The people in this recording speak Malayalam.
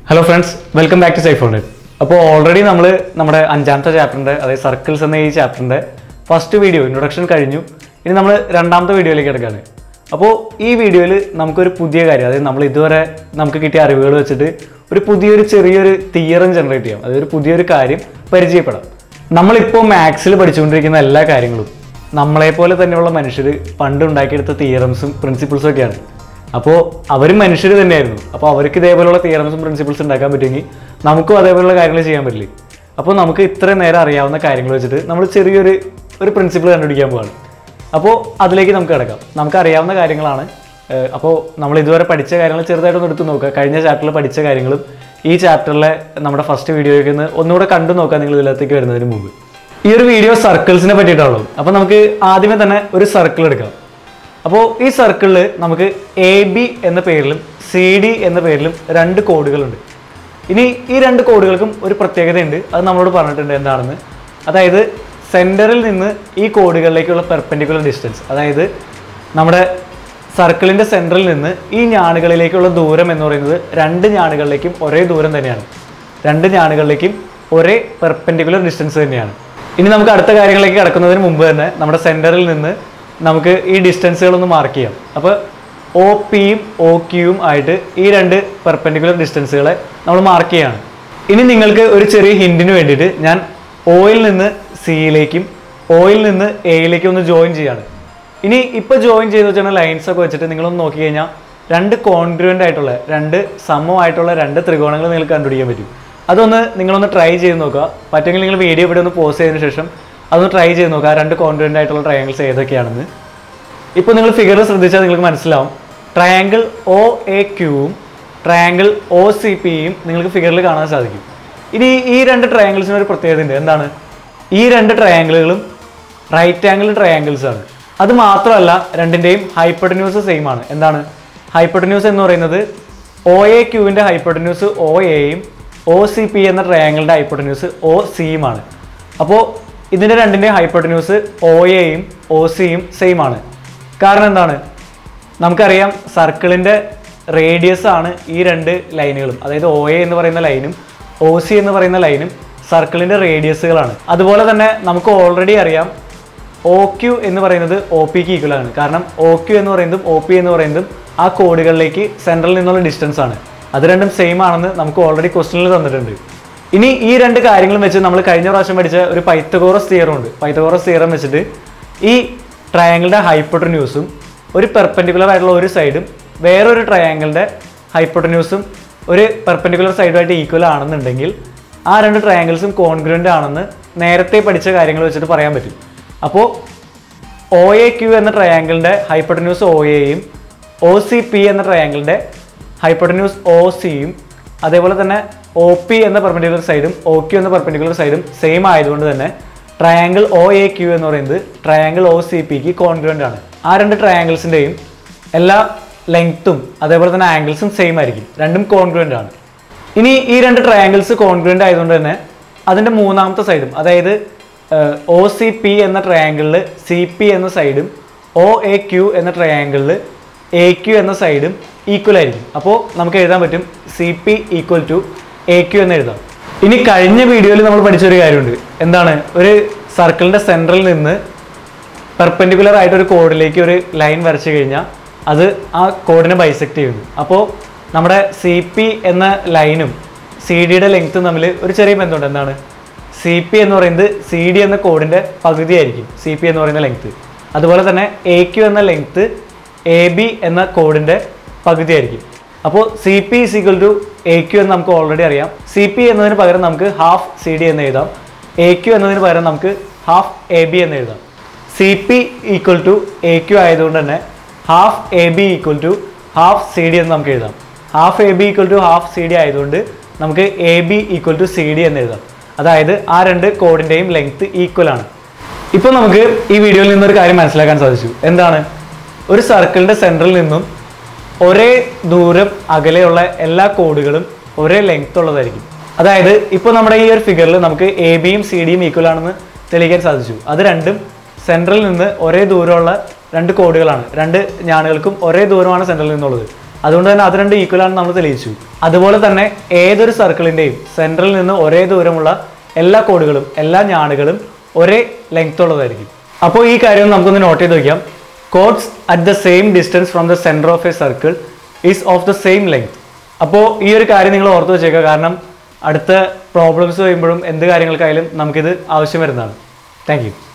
Hello friends, welcome back to Safe Founded. അപ്പോൾ ഓൾറെഡി നമ്മൾ നമ്മുടെ അഞ്ചാമത്തെ ചാപ്റ്ററിൻ്റെ അതായത് സർക്കിൾസ് എന്ന ഈ ചാപ്റ്ററിൻ്റെ ഫസ്റ്റ് വീഡിയോ ഇൻട്രൊഡക്ഷൻ കഴിഞ്ഞു. ഇനി നമ്മൾ രണ്ടാമത്തെ വീഡിയോയിലേക്ക് കിടക്കുകയാണ്. അപ്പോൾ ഈ വീഡിയോയിൽ നമുക്കൊരു പുതിയ കാര്യം, അതായത് നമ്മൾ ഇതുവരെ നമുക്ക് കിട്ടിയ അറിവുകൾ വെച്ചിട്ട് ഒരു ചെറിയൊരു തിയറം ജനറേറ്റ് ചെയ്യാം, അതായത് ഒരു പുതിയൊരു കാര്യം പരിചയപ്പെടാം. നമ്മളിപ്പോൾ മാത്സിൽ പഠിച്ചുകൊണ്ടിരിക്കുന്ന എല്ലാ കാര്യങ്ങളും നമ്മളെപ്പോലെ തന്നെയുള്ള മനുഷ്യർ പണ്ട് ഉണ്ടാക്കിയെടുത്ത തിയറംസും പ്രിൻസിപ്പിൾസും ഒക്കെയാണ്. അപ്പോൾ അവരും മനുഷ്യർ തന്നെയായിരുന്നു. അപ്പോൾ അവർക്ക് ഇതേപോലെയുള്ള തിയറംസും പ്രിൻസിപ്പിൾസ് ഉണ്ടാക്കാൻ പറ്റുമെങ്കിൽ നമുക്കും അതേപോലെയുള്ള കാര്യങ്ങൾ ചെയ്യാൻ പറ്റില്ലേ? അപ്പോൾ നമുക്ക് ഇത്ര നേരം അറിയാവുന്ന കാര്യങ്ങൾ വെച്ചിട്ട് നമ്മൾ ചെറിയൊരു പ്രിൻസിപ്പിൾ കണ്ടുപിടിക്കാൻ പോവാണ്. അപ്പോൾ അതിലേക്ക് നമുക്ക് കിടക്കാം. നമുക്ക് അറിയാവുന്ന കാര്യങ്ങളാണ്. അപ്പോൾ നമ്മൾ ഇതുവരെ പഠിച്ച കാര്യങ്ങൾ ചെറുതായിട്ടൊന്ന് എടുത്ത് നോക്കുക. കഴിഞ്ഞ ചാപ്റ്ററിൽ പഠിച്ച കാര്യങ്ങളും ഈ ചാപ്റ്ററിലെ നമ്മുടെ ഫസ്റ്റ് വീഡിയോയ്ക്ക് ഒന്നുകൂടെ കണ്ടു നോക്കാം നിങ്ങൾ ഇതിലേക്ക് വരുന്നതിന് മുമ്പ്. ഈ ഒരു വീഡിയോ സർക്കിൾസിനെ പറ്റിയിട്ടുള്ളൂ. അപ്പോൾ നമുക്ക് ആദ്യമേ തന്നെ ഒരു സർക്കിൾ എടുക്കാം. അപ്പോൾ ഈ സർക്കിളിൽ നമുക്ക് AB എന്ന പേരിലും CD എന്ന പേരിലും രണ്ട് കോഡുകളുണ്ട്. ഇനി ഈ രണ്ട് കോഡുകൾക്കും ഒരു പ്രത്യേകതയുണ്ട്, അത് നമ്മളോട് പറഞ്ഞിട്ടുണ്ട് എന്താണെന്ന്. അതായത് സെൻറ്ററിൽ നിന്ന് ഈ കോഡുകളിലേക്കുള്ള പെർപെൻഡിക്കുലർ ഡിസ്റ്റൻസ്, അതായത് നമ്മുടെ സർക്കിളിൻ്റെ സെൻറ്ററിൽ നിന്ന് ഈ ഞാണുകളിലേക്കുള്ള ദൂരം എന്ന് പറയുന്നത് രണ്ട് ഞാണുകളിലേക്കും ഒരേ ദൂരം തന്നെയാണ്. രണ്ട് ഞാണുകളിലേക്കും ഒരേ പെർപെൻഡിക്കുലർ ഡിസ്റ്റൻസ് തന്നെയാണ്. ഇനി നമുക്ക് അടുത്ത കാര്യങ്ങളിലേക്ക് കിടക്കുന്നതിന് മുമ്പ് തന്നെ നമ്മുടെ സെൻറ്ററിൽ നിന്ന് നമുക്ക് ഈ ഡിസ്റ്റൻസുകളൊന്ന് മാർക്ക് ചെയ്യാം. അപ്പോൾ OPയും OQയും ആയിട്ട് ഈ രണ്ട് പെർപെൻഡിക്കുലർ ഡിസ്റ്റൻസുകളെ നമ്മൾ മാർക്ക് ചെയ്യാണ്. ഇനി നിങ്ങൾക്ക് ഒരു ചെറിയ ഹിൻറ്റിന് വേണ്ടിയിട്ട് ഞാൻ Oയിൽ നിന്ന് Cയിലേക്കും Oയിൽ നിന്ന് Aയിലേക്കും ഒന്ന് ജോയിൻ ചെയ്യാണ്. ഇനി ഇപ്പോൾ ജോയിൻ ചെയ്ത് വെച്ചാൽ ലൈൻസൊക്കെ വെച്ചിട്ട് നിങ്ങളൊന്ന് നോക്കി കഴിഞ്ഞാൽ രണ്ട് കോൺഗ്രുവൻ്റ് ആയിട്ടുള്ള സമമായിട്ടുള്ള രണ്ട് ത്രികോണങ്ങൾ നിങ്ങൾക്ക് കണ്ടുപിടിക്കാൻ പറ്റും. അതൊന്ന് നിങ്ങളൊന്ന് ട്രൈ ചെയ്ത് നോക്കുക. പറ്റുമെങ്കിൽ നിങ്ങൾ വീഡിയോ ഇവിടെ ഒന്ന് പോസ് ചെയ്തതിന് ശേഷം അതൊന്ന് ട്രൈ ചെയ്ത് നോക്കുക, രണ്ട് കോൺഗ്രുവൻ്റ് ആയിട്ടുള്ള ട്രയാങ്കിൾസ് ഏതൊക്കെയാണെന്ന്. ഇപ്പോൾ നിങ്ങൾ ഫിഗർ ശ്രദ്ധിച്ചാൽ നിങ്ങൾക്ക് മനസ്സിലാവും. ട്രയാങ്കിൾ OAQയും ട്രയാങ്കിൾ OCPയും നിങ്ങൾക്ക് ഫിഗറിൽ കാണാൻ സാധിക്കും. ഇനി ഈ രണ്ട് ട്രയാങ്കിൾസിന് ഒരു പ്രത്യേകത ഉണ്ട്. എന്താണ്? ഈ രണ്ട് ട്രയാങ്കിളുകളും റൈറ്റ് ആംഗിൾ ട്രയാങ്കിൾസ് ആണ്. അത് മാത്രമല്ല രണ്ടിൻ്റെയും ഹൈപ്പോട്ടന്യൂസ് സെയിം ആണ്. എന്താണ് ഹൈപ്പോട്ടന്യൂസ് എന്ന് പറയുന്നത്? OAQവിൻ്റെ ഹൈപ്പോട്ടന്യൂസ് OAയും OCP എന്ന ട്രയാങ്കിളിൻ്റെ ഹൈപ്പോട്ടന്യൂസ് OCയുമാണ്. അപ്പോൾ ഇതിൻ്റെ രണ്ടിൻ്റെ ഹൈപ്പോട്ടന്യൂസ് OAയും OCയും സെയിം ആണ്. കാരണം എന്താണ്? നമുക്കറിയാം സർക്കിളിൻ്റെ റേഡിയസ് ആണ് ഈ രണ്ട് ലൈനുകളും, അതായത് OA എന്ന് പറയുന്ന ലൈനും OC എന്ന് പറയുന്ന ലൈനും സർക്കിളിൻ്റെ റേഡിയസുകളാണ്. അതുപോലെ തന്നെ നമുക്ക് ഓൾറെഡി അറിയാം OQ എന്ന് പറയുന്നത് OPക്ക് ഈക്വൽ ആണ്. കാരണം OQ എന്ന് പറയുന്നതും OP എന്ന് പറയുന്നതും ആ കോഡുകളിലേക്ക് സെൻട്രലിൽ നിന്നുള്ള ഡിസ്റ്റൻസ് ആണ്. അത് രണ്ടും സെയിം ആണെന്ന് നമുക്ക് ഓൾറെഡി ക്വസ്റ്റനിൽ തന്നിട്ടുണ്ട്. ഇനി ഈ രണ്ട് കാര്യങ്ങളും വെച്ച് നമ്മൾ കഴിഞ്ഞ പ്രാവശ്യം പഠിച്ച ഒരു പൈത്തഗോറസ് തിയറം ഉണ്ട്. പൈത്തഗോറസ് തിയറം വെച്ചിട്ട് ഈ ട്രയാങ്കിളിൻ്റെ ഹൈപ്പോട്ടന്യൂസും ഒരു പെർപെൻഡിക്കുലർ ആയിട്ടുള്ള ഒരു സൈഡും വേറൊരു ട്രയാങ്കിളിൻ്റെ ഹൈപ്പോട്ടന്യൂസും ഒരു പെർപെൻഡിക്കുലർ സൈഡുമായിട്ട് ഈക്വൽ ആണെന്നുണ്ടെങ്കിൽ ആ രണ്ട് ട്രയാങ്കിൾസും കോൺഗ്രുവൻ്റ് ആണെന്ന് നേരത്തെ പഠിച്ച കാര്യങ്ങൾ വെച്ചിട്ട് പറയാൻ പറ്റും. അപ്പോൾ OAQ എന്ന ട്രയാങ്കിളിൻ്റെ ഹൈപ്പോട്ടന്യൂസ് OAയും OCP എന്ന ട്രയാങ്കിളിൻ്റെ ഹൈപ്പോട്ടന്യൂസ് OCയും അതേപോലെ തന്നെ OP എന്ന പെർപെൻഡിക്കുലർ സൈഡും OQ എന്ന പെർപെൻഡിക്കുലർ സൈഡും സെയിം ആയതുകൊണ്ട് തന്നെ ട്രയാങ്കിൾ OAQ എന്ന് പറയുന്നത് ട്രയാങ്കിൾ OCPക്ക് കോൺഗ്രുവൻ്റ് ആണ്. ആ രണ്ട് ട്രയാങ്കിൾസിൻ്റെയും എല്ലാ ലെങ്ത്തും അതേപോലെ തന്നെ ആംഗിൾസും സെയിം ആയിരിക്കും, രണ്ടും കോൺഗ്രുവൻ്റ് ആണ്. ഇനി ഈ രണ്ട് ട്രയാങ്കിൾസ് കോൺഗ്രുവൻ്റ് ആയതുകൊണ്ട് തന്നെ അതിൻ്റെ മൂന്നാമത്തെ സൈഡും, അതായത് OCP എന്ന ട്രയാങ്കിളിൽ CP എന്ന സൈഡും OAQ എന്ന ട്രയാങ്കിളിൽ AQ എന്ന സൈഡും ഈക്വൽ ആയിരിക്കും. അപ്പോൾ നമുക്ക് എഴുതാൻ പറ്റും CP ഈക്വൽ ടു AQ എന്ന് എഴുതാം. ഇനി കഴിഞ്ഞ വീഡിയോയിൽ നമ്മൾ പഠിച്ചൊരു കാര്യമുണ്ട്. എന്താണ്? ഒരു സർക്കിളിൻ്റെ സെൻട്രൽ നിന്ന് പെർപെൻഡിക്കുലർ ആയിട്ട് ഒരു കോഡിലേക്ക് ഒരു ലൈൻ വരച്ചു കഴിഞ്ഞാൽ അത് ആ കോഡിനെ ബൈസെക്റ്റ് ചെയ്യുന്നു. അപ്പോൾ നമ്മുടെ CP എന്ന ലൈനും CD ലെങ്ത്തും തമ്മിൽ ഒരു ചെറിയ ബന്ധമുണ്ട്. എന്താണ്? CP എന്ന് പറയുന്നത് CD എന്ന കോഡിൻ്റെ പകുതിയായിരിക്കും CP എന്ന് പറയുന്ന ലെങ്ത്ത്. അതുപോലെ തന്നെ AQ എന്ന ലെങ്ത്ത് AB എന്ന കോഡിൻ്റെ പകുതിയായിരിക്കും. അപ്പോൾ CP is equal to AQ എന്ന് നമുക്ക് ഓൾറെഡി അറിയാം. CP എന്നതിന് പകരം നമുക്ക് ഹാഫ് CD എന്ന് എഴുതാം. AQ എന്നതിന് പകരം നമുക്ക് ഹാഫ് AB എന്ന് എഴുതാം. CP ഈക്വൽ ടു AQ ആയതുകൊണ്ട് തന്നെ half AB equal to half CD എന്ന് നമുക്ക് എഴുതാം. Half AB equal to half CD ആയതുകൊണ്ട് നമുക്ക് AB ഈക്വൽ ടു CD എന്ന് എഴുതാം. അതായത് ആ രണ്ട് കോഡിൻ്റെയും ലെങ്ത്ത് ഈക്വൽ ആണ്. ഇപ്പോൾ നമുക്ക് ഈ വീഡിയോയിൽ നിന്നൊരു കാര്യം മനസ്സിലാക്കാൻ സാധിച്ചു. എന്താണ്? ഒരു സർക്കിളിൻ്റെ സെൻട്രൽ നിന്നും ഒരേ ദൂരം അകലെയുള്ള എല്ലാ കോഡുകളും ഒരേ ലെങ്ത് ഉള്ളതായിരിക്കും. അതായത് ഇപ്പോൾ നമ്മുടെ ഈ ഒരു ഫിഗറിൽ നമുക്ക് ABയും CDയും ഈക്വൽ ആണെന്ന് തെളിയിക്കാൻ സാധിച്ചു. അത് രണ്ടും സെൻട്രലിൽ നിന്ന് ഒരേ ദൂരമുള്ള രണ്ട് കോഡുകളാണ്. രണ്ട് ഞാണുകൾക്കും ഒരേ ദൂരമാണ് സെൻട്രലിൽ നിന്നുള്ളത്. അതുകൊണ്ട് തന്നെ അത് രണ്ട് ഈക്വൽ ആണെന്ന് നമ്മൾ തെളിയിച്ചു. അതുപോലെ തന്നെ ഏതൊരു സർക്കിളിൻ്റെയും സെൻട്രലിൽ നിന്ന് ഒരേ ദൂരമുള്ള എല്ലാ കോഡുകളും എല്ലാ ഞാണുകളും ഒരേ ലെങ്ത് ഉള്ളതായിരിക്കും. അപ്പോൾ ഈ കാര്യം നമുക്കൊന്ന് നോട്ട് ചെയ്ത് വയ്ക്കാം. Chords at the same distance from the centre of a circle is of the same length. അപ്പോൾ ഈ ഒരു കാര്യം നിങ്ങൾ ഓർത്ത് വെച്ചേക്കുക. കാരണം അടുത്ത പ്രോബ്ലംസ് വരുമ്പോഴും എന്ത് കാര്യങ്ങൾക്കായാലും നമുക്കിത് ആവശ്യം വരുന്നതാണ്. Thank U.